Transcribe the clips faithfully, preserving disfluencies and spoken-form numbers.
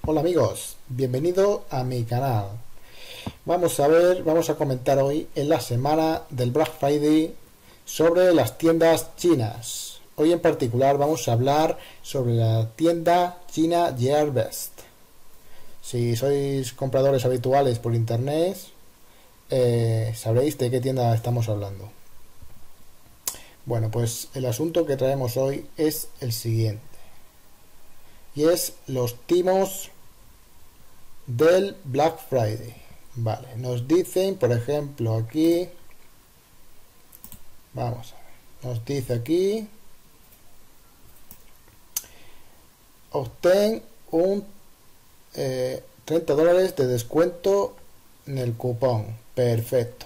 Hola amigos, bienvenido a mi canal. Vamos a ver, vamos a comentar hoy en la semana del Black Friday sobre las tiendas chinas. Hoy en particular vamos a hablar sobre la tienda china Gearbest. Si sois compradores habituales por internet, eh, sabréis de qué tienda estamos hablando. Bueno, pues el asunto que traemos hoy es el siguiente. Y es los timos del Black Friday. Vale, nos dicen, por ejemplo, aquí, vamos a ver, nos dice aquí, obtén un eh, treinta dólares de descuento en el cupón. Perfecto.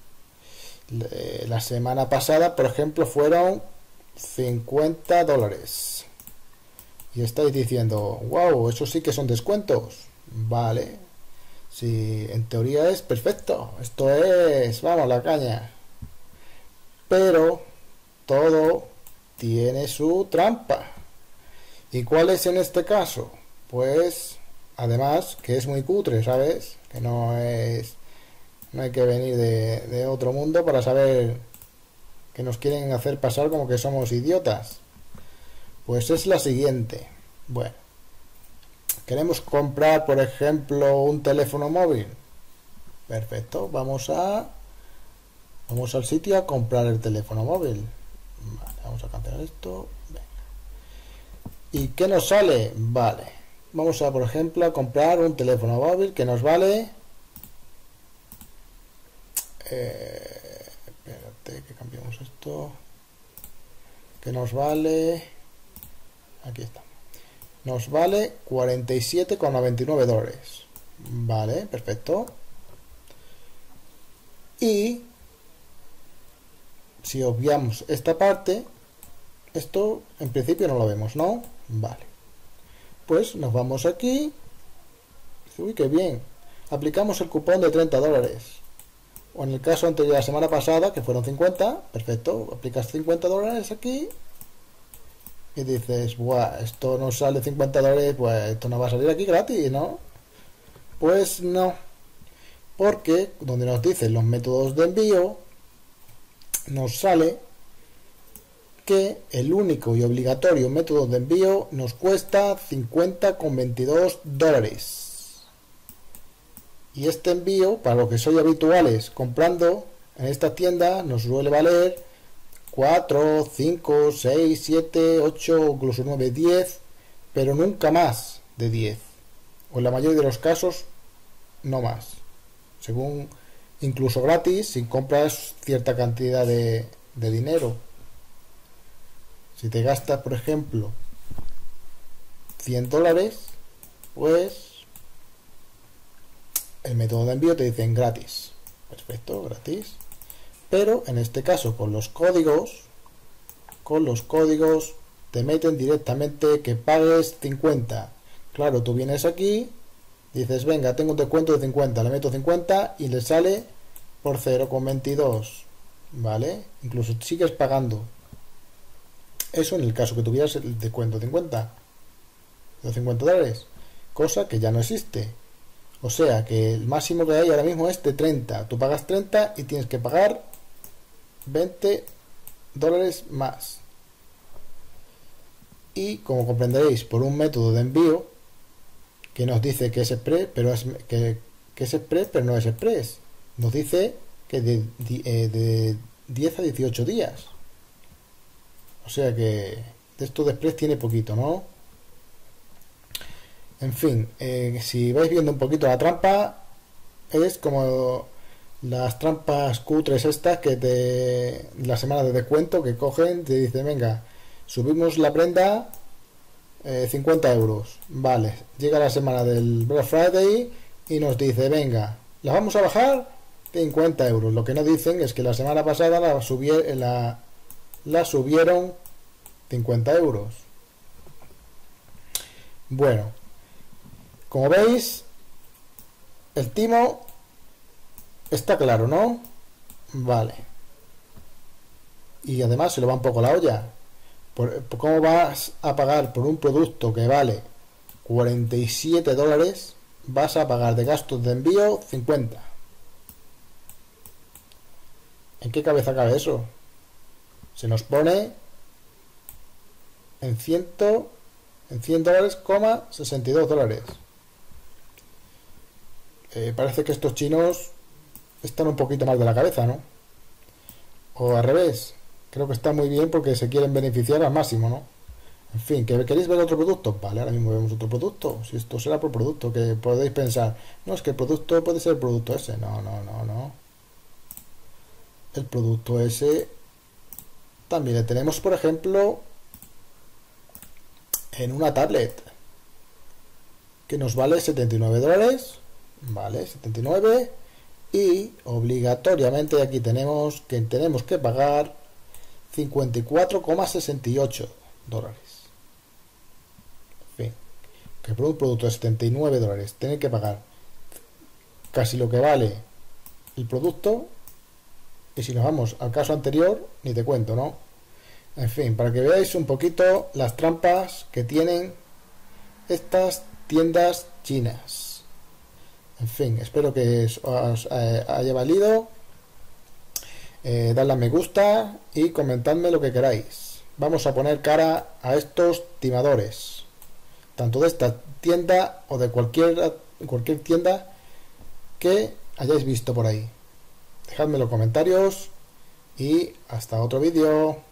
La semana pasada, por ejemplo, fueron cincuenta dólares. Y estáis diciendo, wow, eso sí que son descuentos. Vale. Si en teoría es perfecto. Esto es, vamos, la caña. Pero todo tiene su trampa. ¿Y cuál es en este caso? Pues, además, que es muy cutre, ¿sabes? Que no es... No hay que venir de, de otro mundo para saber que nos quieren hacer pasar como que somos idiotas. Pues es la siguiente. Bueno, queremos comprar, por ejemplo, un teléfono móvil. Perfecto, vamos a vamos al sitio a comprar el teléfono móvil. Vale, vamos a cancelar esto. Venga. ¿Y qué nos sale? Vale, vamos a, por ejemplo, a comprar un teléfono móvil que nos vale... Eh, espérate que cambiamos esto. Que nos vale... Aquí está. Nos vale cuarenta y siete con noventa y nueve dólares. Vale, perfecto. Y si obviamos esta parte, esto en principio no lo vemos, ¿no? Vale. Pues nos vamos aquí. Uy, qué bien. Aplicamos el cupón de treinta dólares. O en el caso anterior de la semana pasada, que fueron cincuenta. Perfecto. Aplicas cincuenta dólares aquí. Y dices, buah, esto no sale cincuenta dólares, pues esto no va a salir aquí gratis, ¿no? Pues no. Porque donde nos dicen los métodos de envío, nos sale que el único y obligatorio método de envío nos cuesta cincuenta con veintidós dólares. Y este envío, para los que sois habituales comprando en esta tienda, nos suele valer cuatro, cinco, seis, siete, ocho, incluso nueve, diez, pero nunca más de diez. O en la mayoría de los casos, no más. Según, incluso gratis, si compras cierta cantidad de, de dinero. Si te gastas, por ejemplo, cien dólares, pues el método de envío te dicen gratis. Perfecto, gratis. Pero en este caso con los códigos, con los códigos te meten directamente que pagues cincuenta. Claro, tú vienes aquí, dices, venga, tengo un descuento de cincuenta, le meto cincuenta y le sale por cero con veintidós. ¿Vale? Incluso sigues pagando. Eso en el caso que tuvieras el descuento de cincuenta. De cincuenta dólares. Cosa que ya no existe. O sea que el máximo que hay ahora mismo es de treinta. Tú pagas treinta y tienes que pagar veinte dólares más. Y como comprenderéis, por un método de envío que nos dice que es express, pero es que, que es express, pero no es express. Nos dice que de, de, de diez a dieciocho días. O sea que de esto de express tiene poquito, ¿no? En fin, eh, si vais viendo un poquito la trampa, es como las trampas cutres estas que te la semana de descuento que cogen, te dicen, venga, subimos la prenda eh, cincuenta euros. Vale, llega la semana del Black Friday y nos dice, venga, la vamos a bajar cincuenta euros. Lo que no dicen es que la semana pasada la, subier, la, la subieron cincuenta euros. Bueno, como veis, el timo está claro, ¿no? Vale. Y además se le va un poco la olla. Por, por ¿Cómo vas a pagar por un producto que vale cuarenta y siete dólares, vas a pagar de gastos de envío cincuenta. ¿En qué cabeza cabe eso? Se nos pone en cien, en cien dólares, sesenta y dos dólares. Eh, parece que estos chinos están un poquito mal de la cabeza, ¿no? O al revés. Creo que está muy bien porque se quieren beneficiar al máximo, ¿no? En fin, ¿que queréis ver otro producto? Vale, ahora mismo vemos otro producto. Si esto será por producto, que podéis pensar, no, es que el producto puede ser el producto ese. No, no, no, no. El producto ese también le tenemos, por ejemplo, en una tablet que nos vale setenta y nueve dólares. Vale, setenta y nueve. Y obligatoriamente aquí tenemos que tenemos que pagar cincuenta y cuatro coma sesenta y ocho dólares. En fin, que por un producto de setenta y nueve dólares tenéis que pagar casi lo que vale el producto. Y si nos vamos al caso anterior, ni te cuento, ¿no? En fin, para que veáis un poquito las trampas que tienen estas tiendas chinas. En fin, espero que os eh, haya valido. Eh, dadle a me gusta y comentadme lo que queráis. Vamos a poner cara a estos timadores, tanto de esta tienda o de cualquier, cualquier tienda que hayáis visto por ahí. Dejadme en los comentarios y hasta otro vídeo.